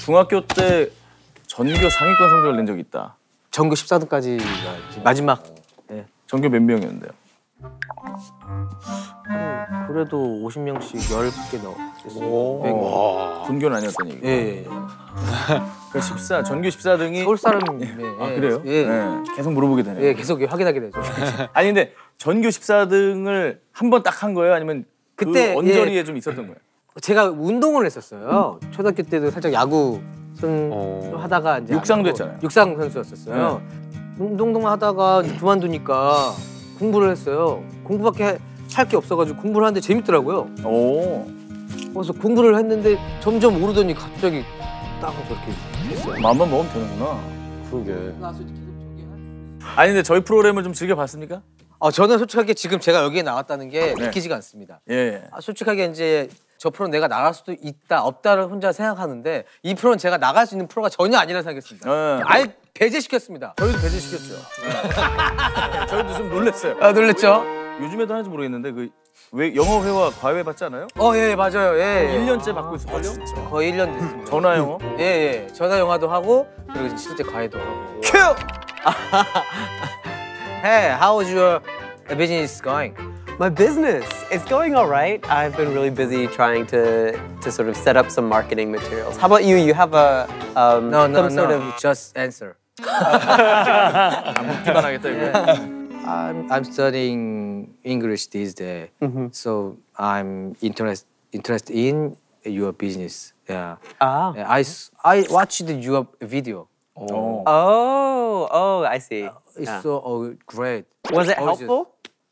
중학교 때 전교 상위권 성적을 낸 적이 있다. 전교 14등까지가 마지막. 네. 전교 몇 명이었는데요? 그래도 50명씩 10개 넣었어요. 분교는 아니었던 얘기. 예. 그 전교 14등이 서울 사람이에요. 아 그래요? 예. 네. 계속 물어보게 되네요. 예, 계속 확인하게 되죠. 아니 근데 전교 14등을 한 번 딱 한 거예요? 아니면 그때 그 언저리에 좀 있었던 거예요? 제가 운동을 했었어요. 초등학교 때도 살짝 야구 좀 하다가 이제 육상도 했잖아요. 육상 선수였었어요. 운동만 하다가 그만두니까 공부를 했어요. 공부밖에 할 게 없어가지고 공부를 하는데 재밌더라고요. 오. 그래서 공부를 했는데 점점 오르더니 갑자기 딱 저렇게 됐어요. 마음만 먹으면 되는구나. 그러게. 아니 근데 저희 프로그램을 좀 즐겨봤습니까? 저는 솔직하게 지금 제가 여기에 나왔다는 게 믿기지가 않습니다. 예. 솔직하게 이제 저 프로는 내가 나갈 수도 있다 없다를 혼자 생각하는데 이 프로는 제가 나갈 수 있는 프로가 전혀 아니라 생각했습니다. 아예 배제시켰습니다. 저희도 배제시켰죠. 저희도 좀 놀랐어요. 놀랬죠? 요즘에도 하는지 모르겠는데 왜 영어 회화 과외 받지 않아요? 예, 맞아요. 예. 1년째 받고 있을걸요? 거의 1년 됐습니다. 전화 영어? 예. 전화 영화도 하고 그리고 실제 과외도 하고. 큐! Hey, how is your business going? My business, it's going all right. I've been really busy trying to sort of set up some marketing materials. How about you? You have a some sort of just answer. 묻기만 하겠다 이거. I'm studying English these days, so I'm interested in your business. Yeah. I watched your video. Oh, I see. It's so great. Was it helpful?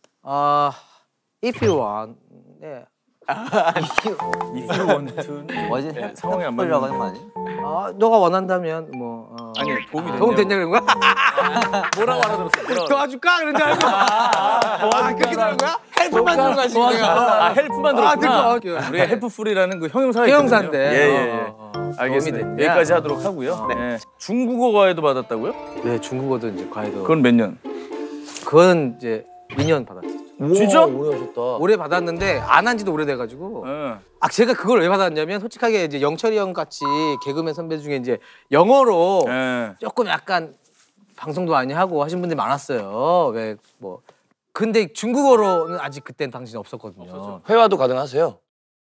If you want, yeah. If you want to. 어제 상황이 안 풀려고 맞는 하는 거 아니야? 너가 원한다면 뭐. 아니 도움이 됐냐? 도움 됐냐 그런 거야? 뭐라고 알아들었어? 도와줄까 그런 줄 알고. 그렇게 되는 거야? 헬프만 들은 거야 지금 내가. 헬프만 들었구나. 우리가 헬프풀이라는 그 형용사가 형용사인데. 예. 알겠습니다. 여기까지 하도록 하고요. 네. 중국어 과외도 받았다고요? 네, 중국어도 이제 과외도. 그건 몇 년? 그건 이제 2년 받았죠. 진짜? 오래 하셨다. 오래 받았는데 안 한 지도 오래돼가지고. 제가 그걸 왜 받았냐면 솔직하게 이제 영철이 형 같이 개그맨 선배 중에 이제 영어로 조금 약간 방송도 많이 하고 하신 분들이 많았어요. 왜 뭐. 근데 중국어로는 아직 그때는 당신이 없었거든요. 회화도 가능하세요?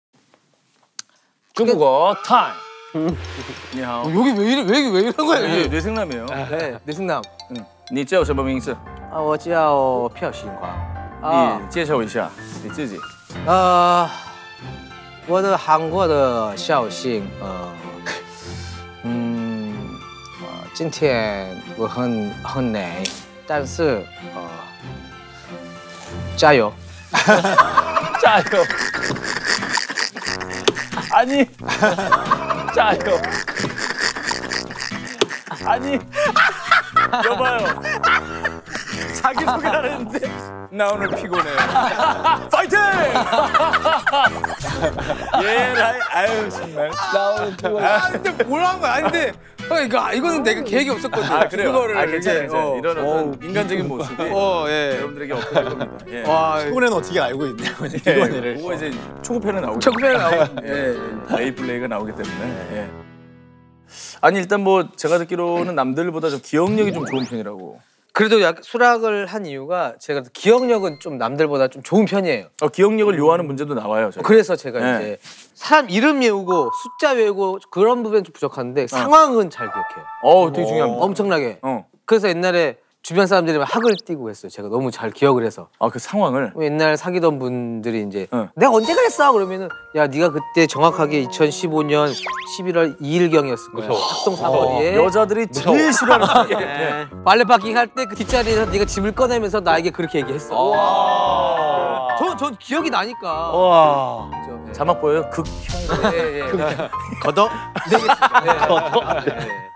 중국어 타임. 여기 왜 이런 거야? 여기? 뇌생남이에요. 네, 뇌생남. 你叫什么名字？ 我叫票新华。 你介绍一下你自己。 我的韩国的校姓，今天我很累，但是加油， 加油！아니， 加油！ 아니， 여봐요. 자기 소개를 했는데 나 오늘 피곤해. 파이팅! 얘라, 아유 정말. 나 오늘 피곤해. 근데 뭘 한 거야? 근데 이거는 내가 계획이 없었거든. 그래요? 그거를 괜찮아요. 이런 어떤 인간적인 모습이 여러분들에게 어필될 겁니다. 예. 피곤해는 어떻게 알고 있냐? 피곤해를. 그거 이제 초급회는 나오고. 초급회는 나오고. 레이플레이가 나오기 때문에. 예. 아니 일단 뭐 제가 듣기로는 남들보다 좀 기억력이 좀 좋은 편이라고. 그래도 약간 수락을 한 이유가 제가 기억력은 좀 남들보다 좀 좋은 편이에요. 기억력을 요하는 문제도 나와요. 저희가. 그래서 제가 이제 사람 이름 외우고 숫자 외우고 그런 부분은 좀 부족한데 상황은 잘 기억해요. 되게 중요합니다. 엄청나게. 그래서 옛날에 주변 사람들이 막 학을 띄고 했어요. 제가 너무 잘 기억을 해서. 그 상황을? 옛날 사귀던 분들이 이제 내가 언제 그랬어? 그러면은 야 네가 그때 정확하게 2015년 11월 2일경이었을 거야. 학동 사거리에. 여자들이 제일 싫어하는 게 빨래바퀴 할 때 그 뒷자리에서 네가 짐을 꺼내면서 나에게 그렇게 얘기했어. 전 기억이 나니까. 와. 자막 보여요? 극형. 걷어? 네.